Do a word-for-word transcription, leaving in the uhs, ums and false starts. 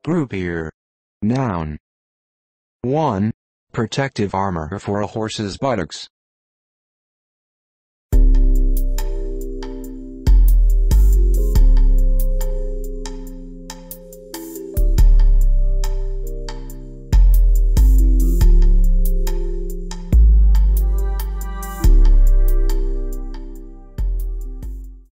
Croupiere. Noun. one. Protective armor for a horse's buttocks.